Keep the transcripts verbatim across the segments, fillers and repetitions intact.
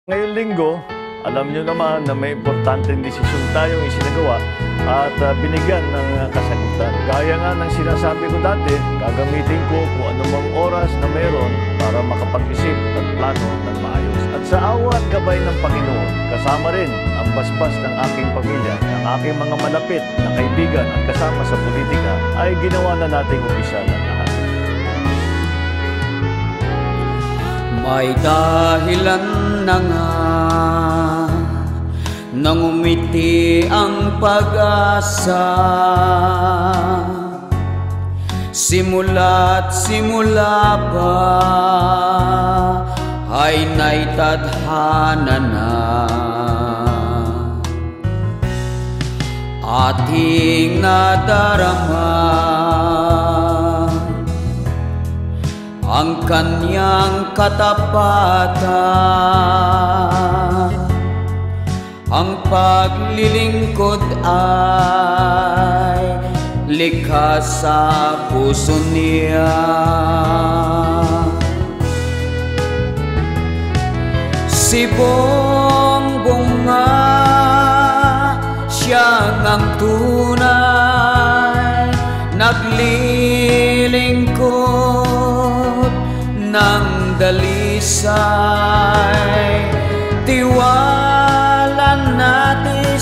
Ngayong linggo, alam niyo naman na may importanteng desisyon tayong isinagawa at uh, binigyan ng uh, kasagutan. Gaya nga ng sinasabi ko dati, gagamitin ko kung anumang oras na mayroon para makapag-isip at plano ng maayos. At sa awa at gabay ng Panginoon, kasama rin ang basbas ng aking pamilya, ng aking mga malapit na kaibigan at kasama sa politika, ay ginawa na nating umpisa ng lahat. May dahilan na nga nang umiti ang pag-asa. Simula't simula pa ay naitadhana na ating nadarama ang kanyang katapatan. Ang paglilingkod ay likas sa puso niya. Si Bongbong nga siyang ang tunay naglilingkod ng dalisay. Tiwala natin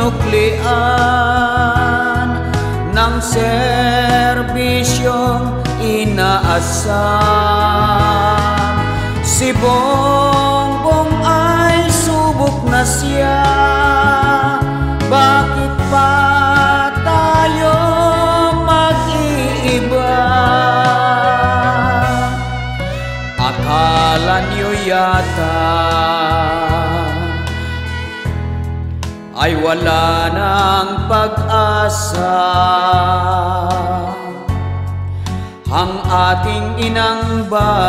sinuklian ng serbisyong inaasam. Si Bongbong ay subok na siya, bakit pa tayo mag-iiba? Akala niyo yata ay wala ng pag-asa ang ating inang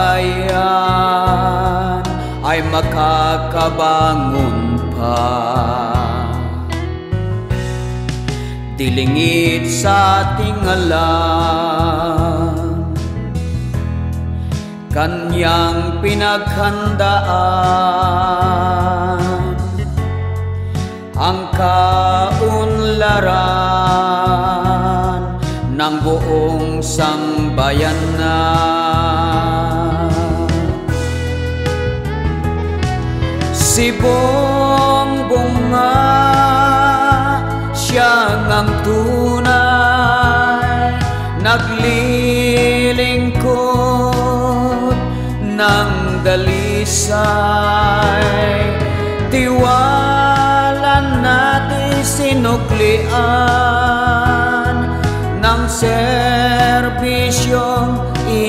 bayan ay makakabangon pa. Dilingit sa ating alam kanyang pinaghandaan ang kaunlaran ng buong sambayanan. Si Bongbong nga siyang ang tunay naglilingkod ng dalisay. Tiwala natin sinuklian ng serbisyong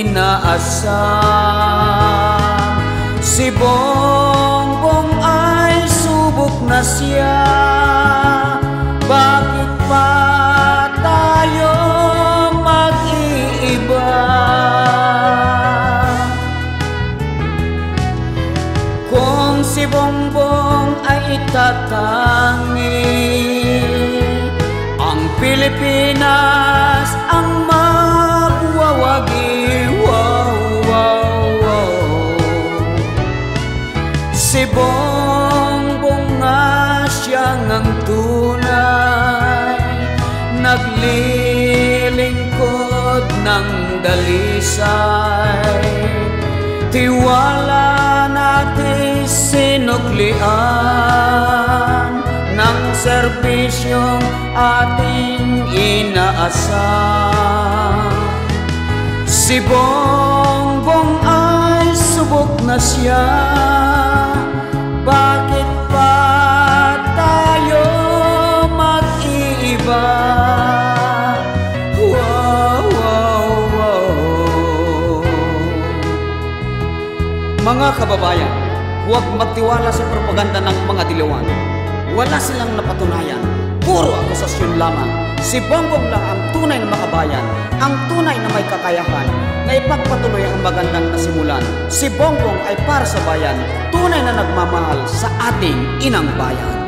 inaasam. Si Bongbong ay subok na siya, bakit pa tayo mag-iiba? Kung si Bongbong ay itatangi, ang Pilipinas ang magwawagi. Wow, wow, wow. Si Bongbong nga siyang ang tunay naglilingkod ng dalisay. Tiwala natin sinuklian ng serbisyong ating inaasam. Si Bongbong ay subok na siya, bakit pa tayo mag-iiba? Wow, wow, wow. Mga kababayan, huwag magtiwala sa propaganda ng mga dilawan. Wala silang napatunayan, puro akusasyon lamang. Si Bongbong lang ang tunay na makabayan, ang tunay na may kakayahan na ipagpatuloy ang magandang nasimulan. Si Bongbong ay para sa bayan, tunay na nagmamahal sa ating inang bayan.